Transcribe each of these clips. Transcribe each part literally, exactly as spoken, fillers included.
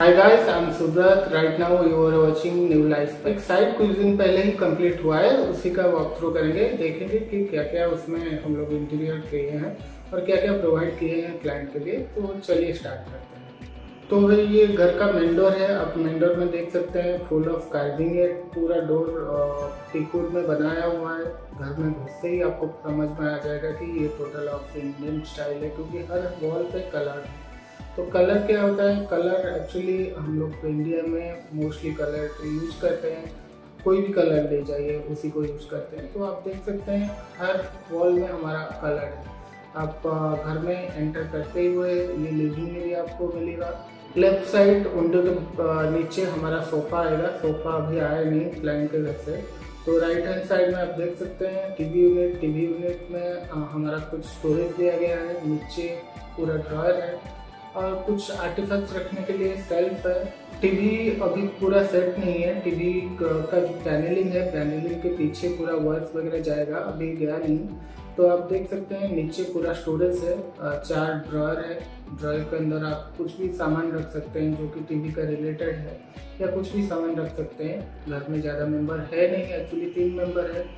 Hi guys, I'm Subrat. Right now you are watching NewLife Space. एक side कुछ दिन पहले ही कंप्लीट हुआ है, उसी का वॉक थ्रू करेंगे। देखेंगे कि क्या क्या उसमें हम लोग इंटीरियर किए हैं और क्या क्या प्रोवाइड किए हैं क्लाइंट के लिए। तो चलिए स्टार्ट करते हैं। तो भाई ये घर का मेन डोर है। आप मेन डोर में देख सकते हैं फुल ऑफ कार्विंग है। पूरा डोर टीकवुड में बनाया हुआ है। घर में घुसते ही आपको समझ में आ जाएगा कि ये टोटल ऑफ इंडियन स्टाइल है, क्योंकि हर वॉल पे कलर है। तो कलर क्या होता है? कलर एक्चुअली हम लोग इंडिया में मोस्टली कलर यूज करते हैं। कोई भी कलर ले जाइए उसी को यूज करते हैं। तो आप देख सकते हैं हर वॉल में हमारा कलर है। आप घर में एंटर करते हुए ये लिविंग एरिया आपको मिलेगा। लेफ्ट साइड विंडो के नीचे हमारा सोफा आएगा। सोफा अभी आया नहीं क्लाइंट के घर से। तो राइट हैंड साइड में आप देख सकते हैं टीवी यूनिट। टीवी यूनिट में हमारा कुछ स्टोरेज दिया गया है। नीचे पूरा ड्रॉयर है और कुछ आर्टिफैक्ट्स रखने के लिए सेल्फ है। टीवी अभी पूरा सेट नहीं है। टीवी का जो पैनलिंग है, पैनलिंग के पीछे पूरा वर्क वगैरह जाएगा, अभी गया नहीं। तो आप देख सकते हैं नीचे पूरा स्टोरेज है। चार ड्रॉयर है। ड्रॉयर के अंदर आप कुछ भी सामान रख सकते हैं जो कि टीवी का रिलेटेड है, या कुछ भी सामान रख सकते हैं। घर में ज़्यादा मेंबर है नहीं, एक्चुअली तीन मेंबर है।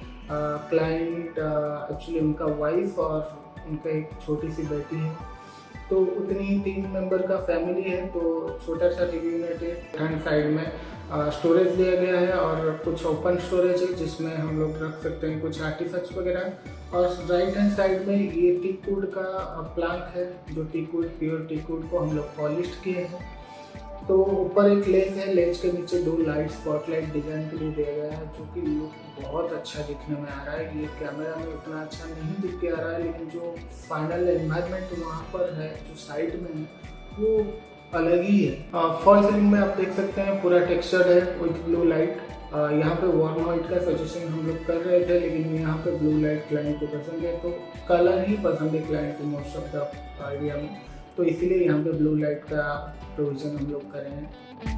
क्लाइंट एक्चुअली उनका वाइफ और उनका एक छोटी सी बेटी है। तो उतनी ही तीन मेंबर का फैमिली है। तो छोटा सा टीवी यूनिट है। फ्रंट साइड में स्टोरेज दिया गया है और कुछ ओपन स्टोरेज है जिसमें हम लोग रख सकते हैं कुछ आर्टिफैक्ट्स वगैरह। और राइट हैंड साइड में ये टीकवुड का प्लांक है, जो टीकवुड प्योर टीकवुड को हम लोग पॉलिश किए हैं। तो ऊपर एक लेज है। लेज के नीचे दो लाइट स्पॉटलाइट डिजाइन के लिए दिया गया है, जो कि लुक बहुत अच्छा दिखने में आ रहा है। ये कैमरा में उतना अच्छा नहीं दिख के आ रहा है, लेकिन जो फाइनल एनवायरनमेंट वहाँ पर है, जो साइड में है, वो अलग ही है। फॉल सीलिंग में आप देख सकते हैं पूरा टेक्सचर है विथ ब्लू लाइट। यहाँ पे वार्म व्हाइट का सजेशन हम लोग कर रहे थे, लेकिन यहाँ पे ब्लू लाइट क्लाइंट को पसंद है। तो कलर ही पसंद है क्लाइंट को मोस्ट ऑफ द एरिया में, तो इसीलिए यहाँ पे ब्लू लाइट का प्रोविजन हम लोग करें हैं।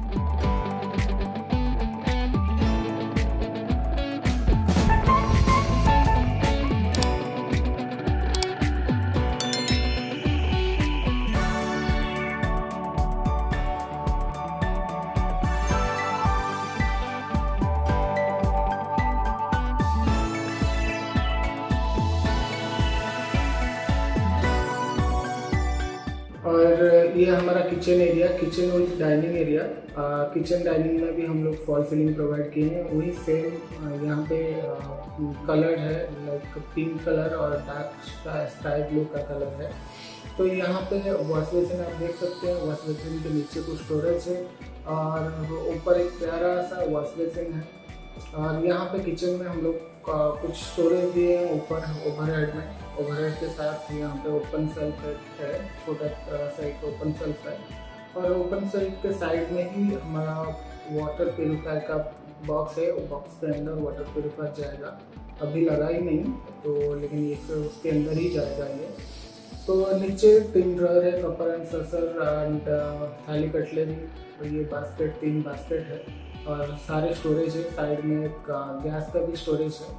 और ये हमारा kitchen area, kitchen with dining area. Kitchen dining में भी हम लोग फॉल सीलिंग प्रोवाइड किए हैं। वही सेम यहाँ पे कलर है, लाइक पिंक कलर और डार्क स्काई ब्लू का कलर है। तो यहाँ पे वॉश बेसिन आप देख सकते हैं। वॉश बेसिन के नीचे कुछ स्टोरेज है और ऊपर एक प्यारा सा वॉश बेसिन है। और यहाँ पे किचन में हम लोग कुछ स्टोरेज दिए हैं ऊपर ओवरहेड में। ओवरहेड के साथ यहाँ पे ओपन सेल्फ है, छोटा सा एक ओपन सेल्फ है। और ओपन सेल्फ के साइड में ही हमारा वाटर प्यूरिफायर का बॉक्स है। वो बॉक्स के अंदर वाटर प्यूरिफायर जाएगा। अभी लगा ही नहीं तो, लेकिन ये तो उसके अंदर ही जाएगा ये। तो नीचे तीन ड्रॉयर है, कपर एंड ससर एंड थाली कटलरी। तो ये बास्केट, तीन बास्केट है और सारे स्टोरेज है। साइड में एक गैस का भी स्टोरेज है।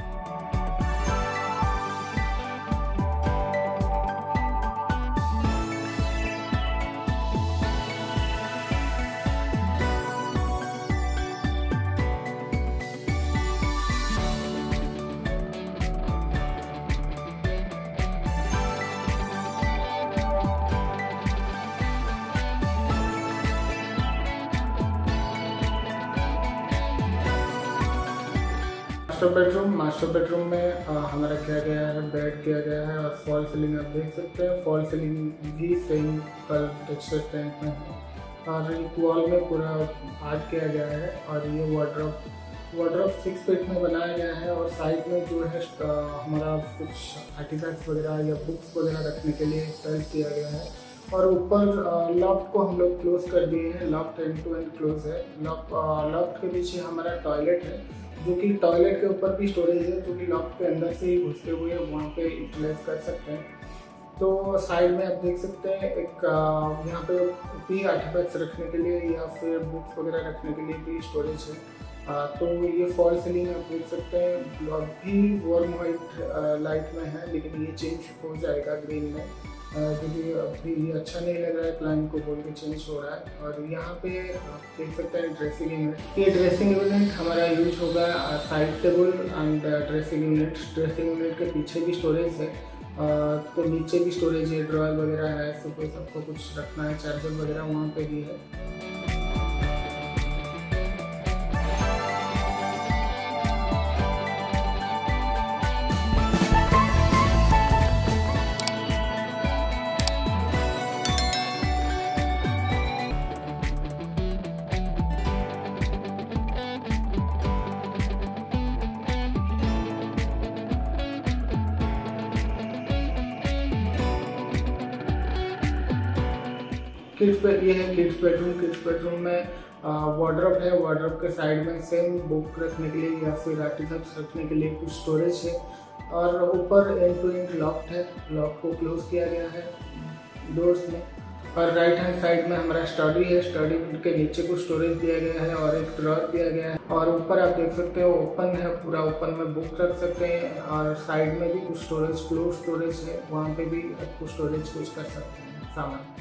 मास्टर बेडरूम मास्टर बेडरूम में आ, हमारा किया गया है, बेड किया गया है। और फॉल सीलिंग आप देख सकते हैं। फॉल सीलिंग भी सेम कलर टेक्सचर पेंट में है। और एक वॉल में पूरा आर्ट किया गया है। और ये वार्डरोब वार्डरोब सिक्स फीट में बनाया गया है। और साइड में जो है हमारा कुछ आर्टिफैक्ट्स वगैरह या बुक्स वगैरह रखने के लिए सेल्फ किया गया है। और ऊपर लॉफ्ट को हम लोग क्लोज कर दिए हैं। Loft end to end close है। लॉफ्ट के पीछे हमारा टॉयलेट है, जो कि टॉयलेट के ऊपर भी स्टोरेज है, जो कि लॉफ्ट के अंदर से ही घुसते हुए वहाँ पे यूटिलाइज कर सकते हैं। तो साइड में आप देख सकते हैं एक यहाँ पे भी आर्टिफैक्ट्स रखने के लिए या फिर बुक्स वगैरह रखने के लिए भी स्टोरेज है। तो ये फॉल सीलिंग आप देख सकते हैं, अभी वार्म वाइट लाइट में है, लेकिन ये चेंज हो जाएगा ग्रीन में। क्योंकि अभी अच्छा नहीं लग रहा है, क्लाइंट को बोल के चेंज हो रहा है। और यहाँ पे आप देख सकते हैं ड्रेसिंग यूनिट। ये ड्रेसिंग यूनिट हमारा यूज होगा side table and dressing unit. Dressing unit के पीछे भी स्टोरेज है, तो नीचे भी स्टोरेज है, ड्रॉयर वगैरह है, सब सबको कुछ रखना है, चार्जर वगैरह वहाँ पे भी है। किड्स बेड, ये है किड्स बेडरूम। किड्स बेडरूम में वार्डरोब है, वार्डरोब के साइड में सेम बुक रखने के लिए या फिर आर्टिफैक्ट्स रखने के लिए कुछ स्टोरेज है। और ऊपर एंड टू एंड लॉक है, लॉक को क्लोज किया गया है डोर्स में। और राइट हैंड साइड में हमारा स्टडी है, स्टडी के नीचे कुछ स्टोरेज दिया गया है और एक ड्रॉर दिया गया है। और ऊपर आप देख सकते हो ओपन है, पूरा ओपन में बुक रख सकते हैं। और साइड में भी कुछ स्टोरेज, क्लोज स्टोरेज है, वहाँ पे भी आपको स्टोरेज कुछ कर सकते हैं सामान।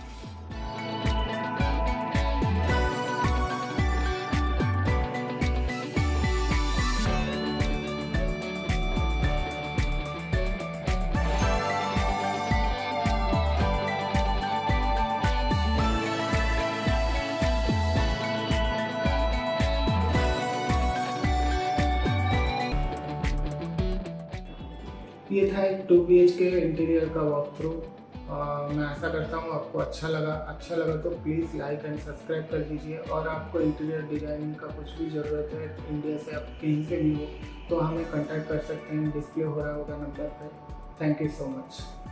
ये था एक two B H K interior का वॉक थ्रू। मैं आशा करता हूँ आपको अच्छा लगा। अच्छा लगा तो प्लीज़ लाइक एंड सब्सक्राइब कर दीजिए। और आपको इंटीरियर डिज़ाइनिंग का कुछ भी ज़रूरत है, इंडिया से आप कहीं से भी हो, तो हमें कांटेक्ट कर सकते हैं, डिस्प्ले हो रहा होगा नंबर पर। Thank you so much.